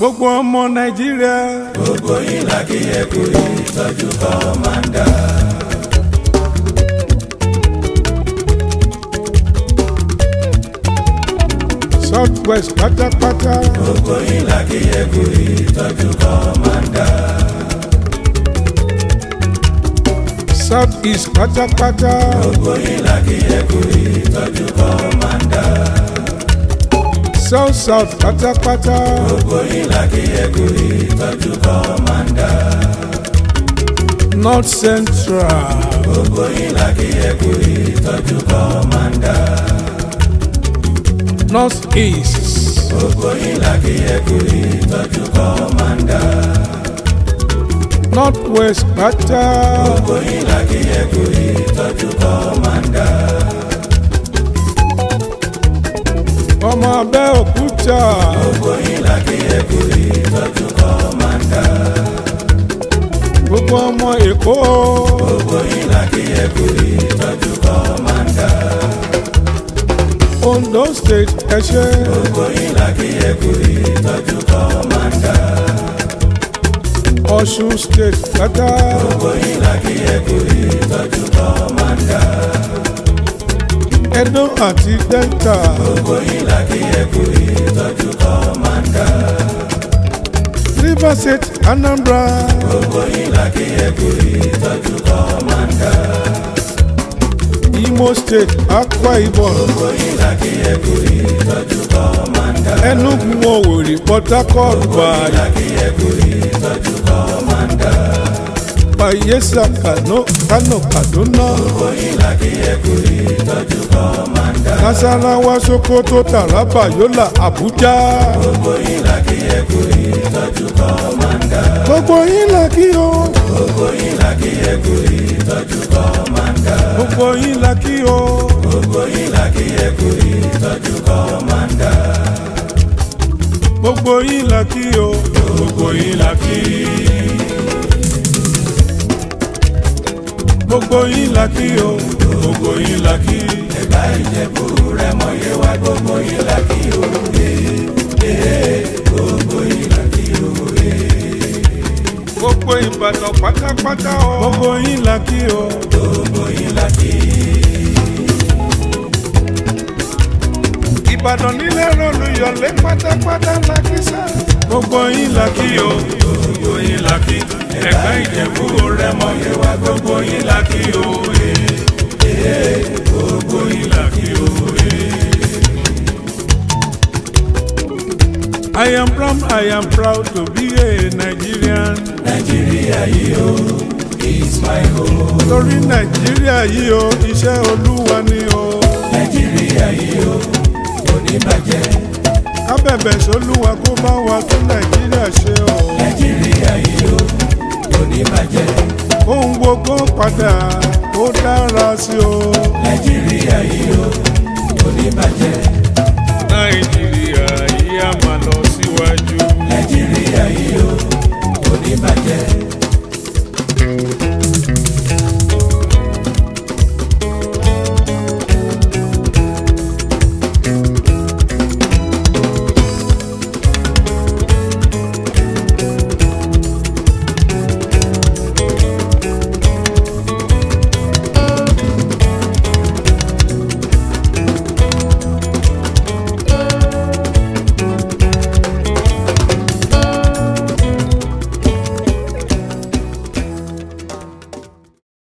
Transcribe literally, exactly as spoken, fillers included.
gbogbo ọmọ Nàìjíríà. Gbogbo yín la kí ẹ kú ìtọ́jú kọ́mándà. South West pátápátá. Gbogbo yín la kí ẹ kú ìtọ́jú kọ́mándà. South East pátápátá. Gbogbo yín la kí ẹ kú ìtọ́jú kọ́mándà. South South pátápátá. Gbogbo yín la kí ẹ kú ìtọ́jú kọ́mándà. North Central. Gbogbo yín la kí ẹ kú ìtọ́jú kọ́mándà. North East. Gbogbo yín la kí ẹ kú ìtọ́jú kọ́mándà. North West pátá. Gbogbo yín la kí ẹ kú ìtọ́jú kọ́mándà. Ọmọ Abẹ́òkúta. Gbogbo yín la kí ẹ kú ìtọ́jú kọ́mándà. Gbogbo ọmọ Èkó. Gbogbo yín la kí ẹ kú ìtọ́jú kọ́mándà. Ondo State ẹ ṣé. Gbogbo yín la kí ẹ kú ìtọ́jú kọ́mándà. Ọ̀ṣun State pátá. Gbogbo yín la kí ẹ kú ìtọ́jú kọ́mándà. Edo àti Delta. Gbogbo yín la kí ẹ kú ìtọ́jú kọ́mándà. Rivers State Anambra. Gbogbo yín la kí ẹ kú ìtọ́jú kọ́mándà. Imo State Akwa Ibom. Gbogbo yín la kí ẹ kú ìtọ́jú kọ́mándà. Enugu Owerri Port Harcourt Gbogbo yín la kí ẹ kú ìtọ́jú kọ́mándà. Bayelsa Kano Kano Kaduna. Gbogbo yín la kí ẹ kú ìtọ́jú kọ́mándà. Nasarawa Sokoto Taraba Yola Abuja. Gbogbo yín la kí ẹ kú ìtọ́jú kọ́mándà. Gbogbo yín la kí o. Gbogbo yín la kí ẹ kú ìtọ́jú kọ́mándà. Gbogbo yín la kí o. Gbogbo yín la kí ẹ kú ìtọ́jú kọ́mándà. Gbogbo yín la kí o. Gbogbo yín la kí. Gbogbo yín la kí o. Gbogbo yín la kí. Ẹ̀gbá Ìjẹ̀bú Rẹ́mọ Yewa gbogbo yín la kí o. Gbogbo yín la kí o. Gbogbo Ìbàdàn pátápátá o. Gbogbo yín la kí o. Gbogbo yín la kí. Ìbàdàn nílẹ̀ Olúyọ̀lé pátápátá la kí sá. Gbogbo yín la kí o. Gbogbo yín la kí. Ẹ̀gbá Ìjẹ̀bú Rẹ́mọ Yewa gbogbo yín la kí o. Gbogbo yín la kí o. I am proud, I am proud to be a Nigerian. Nàìjíríà yìí o, it's my home. Torí Nàìjíríà yìí o, iṣẹ́ Olúwa ni o. Nàìjíríà yìí o, kò ní bàjẹ́. Ká bẹ̀bẹ̀ sólúwa kó bá wa tún Nàìjíríà ṣe o. Nàìjíríà yìí o, kò ní bàjẹ́. Ohun gbogbo padà ó dára sí o. Nàìjíríà yìí o, kò ní bàjẹ́.